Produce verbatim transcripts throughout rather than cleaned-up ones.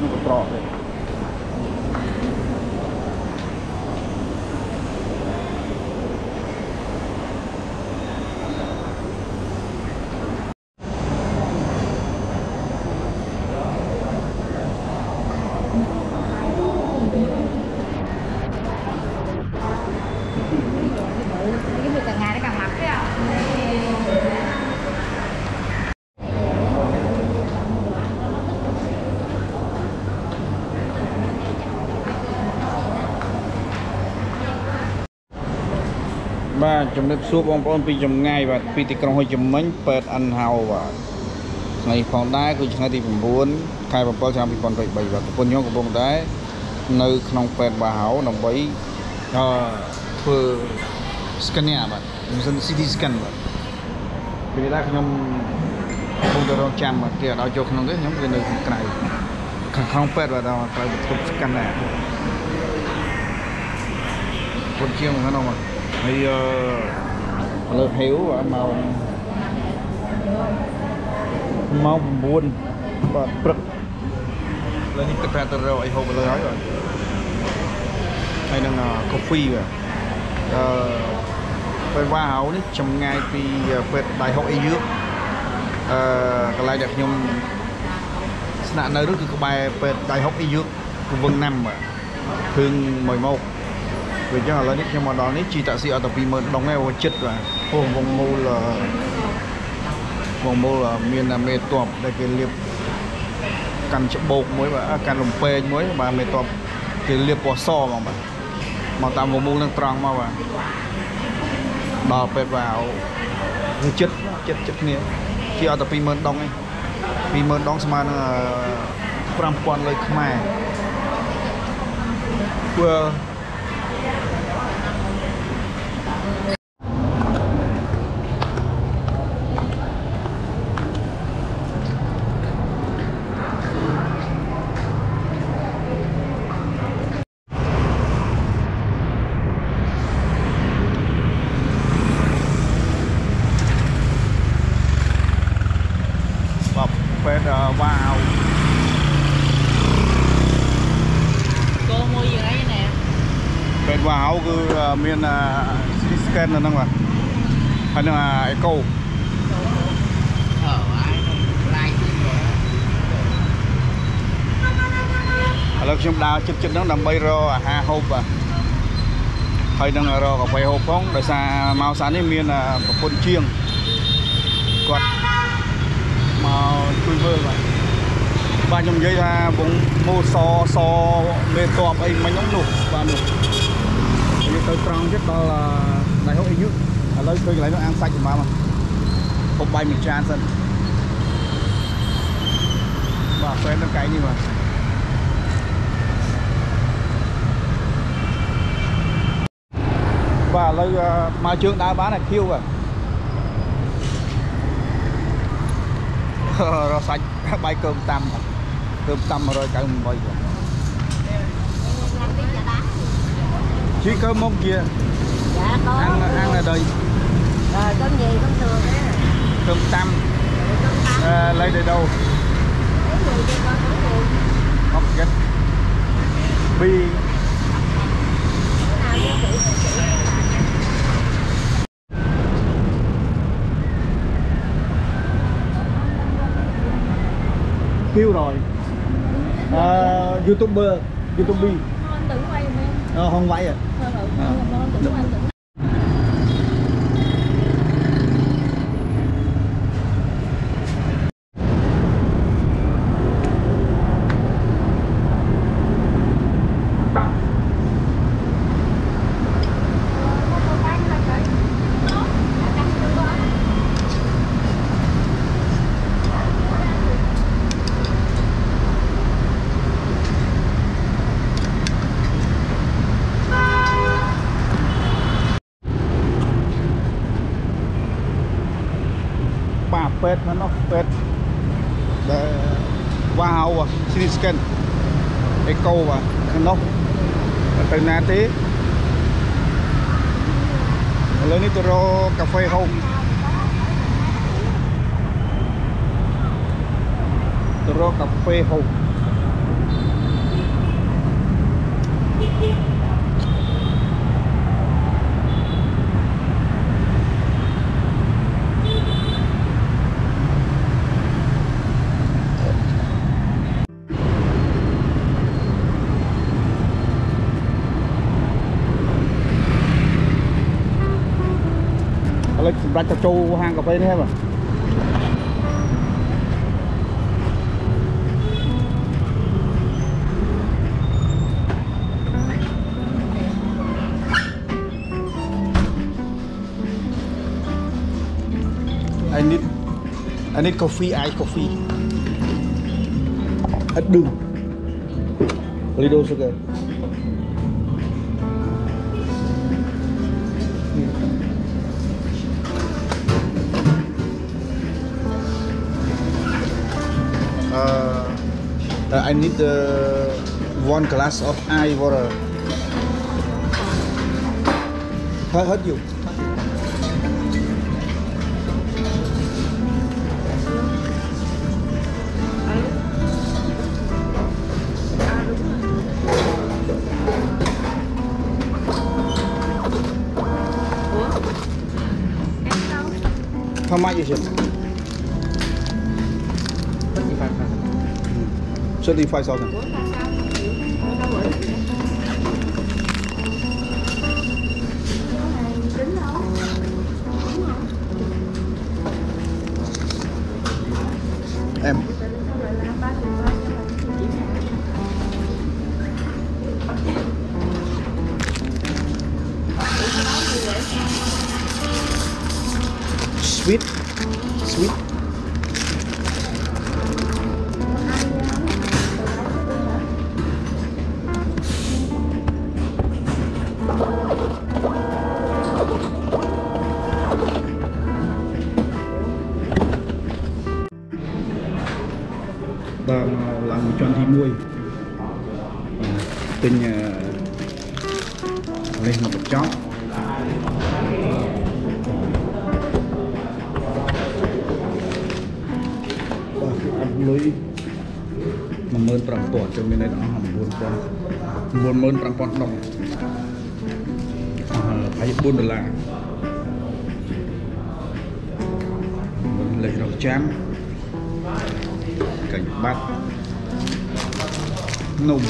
một trọ đấy ba chấm nếp suốt bong bóng pi chấm ngay và pi tịch trong hơi chấm mấy pet ăn hào và ngày phòng đá cứ ngày thì mình muốn khai vào bao trăm còn phải bảy và con nhóc của bóng đá nơi không pet bà hảo đồng bấy vừa scanner mà mình city scan mà vì đã không không được đâu chạm mà kia đó cho không đấy nhóm cái nơi cái này không pet vào đâu phải một scan này con chiêu mà nó mà hay lợn héo và màu màu buồn và bực lên những cái trà rồi hôm rồi nói rồi hay là coffee rồi về qua hậu đấy trong ngày thì về đại học y dược cái lại đẹp nhung nạn nơi đóคือbài về đại học y dược của Vân Nam mà thương mười một vì cho là nít nhưng mà đó nít chỉ tạ sĩ ở tập mình đóng nghe vào chất và hồ vòng mô là vòng mô là miền là mê tọp đây cái liệp cần chợ bột mới và cần lồng pê mới mà mê tọp cái liệp bỏ so mà mà mà tạm vòng mô đang tròn mà và đào pet vào chất chất chất nè khi ở tập mình đóng ấy vì mình đóng xem là pram quan lời khmer vừa wow cô mua gì đấy nè bên wow cứ miền city scan là năng mà hay là eco ở lớp trong đào chụp chụp nó nằm bay ro hà hộp à hay đang ro có phải hộp không để xa màu sáng ấy miền là một con chiêng quạt màu chui vơ vậy ba trong dây ra vùng mô so so mê tọp ấy mấy nhóm nụ và nụ như tôi trong rất đó là đại học y dược ở đây tôi lấy nó ăn sạch mà mà không bay mình tràn sân và xoay nó cái như mà và lấy mà trường đá bán này khiêu rồi rồi sạch bay cơm tăm cơm tăm rồi cả mình bay chỉ cơm mông kia dạ, có ăn ăn ở đây rồi cơm gì cơm thường á cơm tăm à, lấy để đâu không biết bi kêu rồi à, youtuber youtuber à, không vậy à, à. pet nó pet để wow city scan eco và nó từ nãy tí lên nitro cà phê không nitro cà phê không lấy ra cho châu hang cà phê này mà I need I need coffee, ice coffee. Ít đường. Little sugar. Uh, I need uh, one glass of ice water. Hết hết dùng. How much is it? thirty-five thousand. Em. Sweet. Sweet. Đang làm một tròn thì muôi tên lên một chó ăn lưới mà mơn trăng tỏa cho mình này đó hầm buồn con buồn mơn trăng con đồng phải buồn đô la lấy rau chám cảnh bát nùng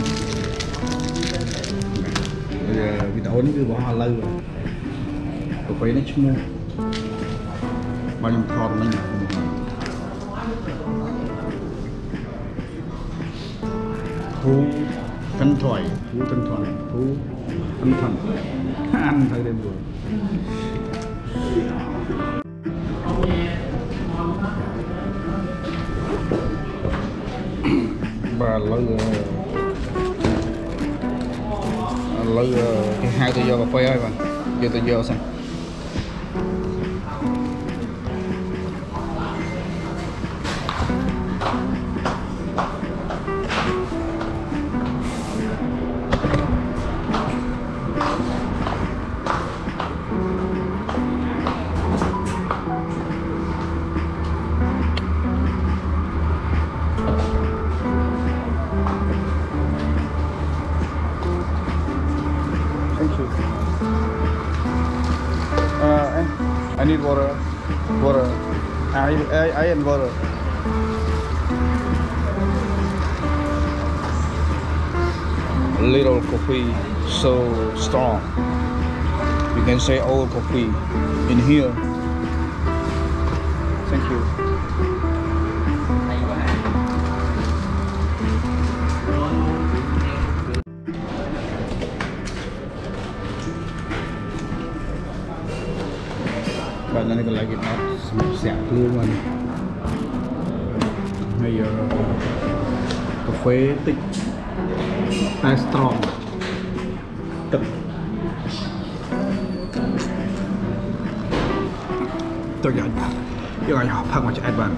bây giờ vì tao cứ bỏ hoa lâu rồi tôi quay nó chung mua bao nhiêu thon mình thú thân thoại thú thân thoại thú thân thần ăn thôi đêm rồi bà lấy lấy cái hai tự do cà phê ấy mà giờ tự do xem I need water, water, I, I, I and water. A little coffee, so strong. You can say old coffee in here. Thank you. Bạn này còn lại cái nó sẹo luôn mình bây giờ cà phê tích tai strong cực tôi giờ giờ anh học thằng mà chạy bạn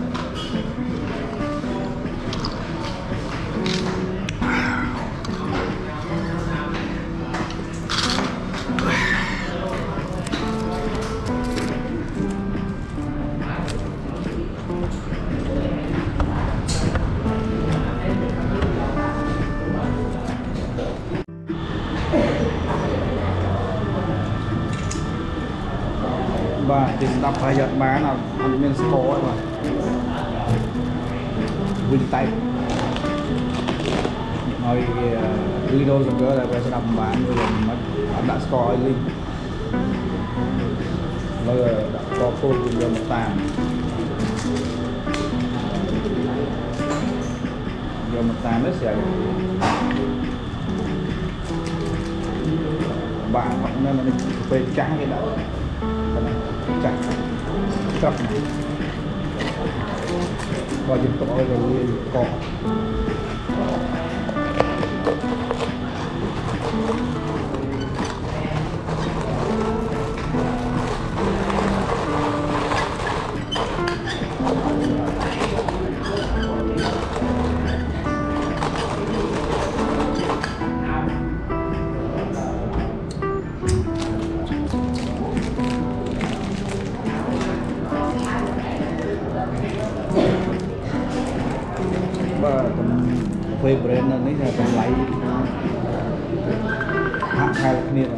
và tìm đọc hay giật má nào ăn miếng sô ấy mà vinh tay nói Lido rồi cơ là về sẽ làm bán rồi mất ăn đã score ấy linh rồi có cô dùng vô một tàn vô một tàn nó sẽ bạn hoặc nên là mình về trắng cái đó chặt chặt và dùng tỏi rồi lên cọ và favorite này là tầm lấy hạ hai là kia